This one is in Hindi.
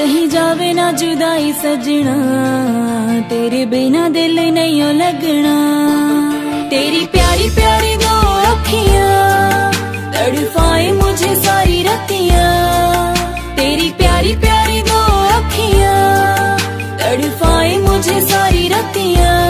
कहीं जावे ना जुदाई सजना, तेरे बिना दिल नहीं ओ लगना। तेरी प्यारी प्यारी दो अखियां तड़पाए मुझे सारी रतियां। तेरी प्यारी प्यारी दो अखियां तड़पाए मुझे सारी रतियां।